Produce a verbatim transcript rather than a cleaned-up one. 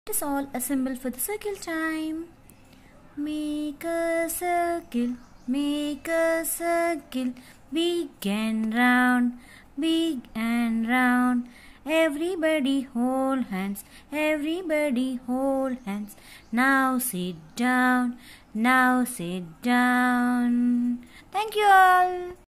Let us all assemble for the circle time. Make a circle, make a circle, big and round, big and round. Everybody hold hands, everybody hold hands. Now sit down, now sit down. Thank you all.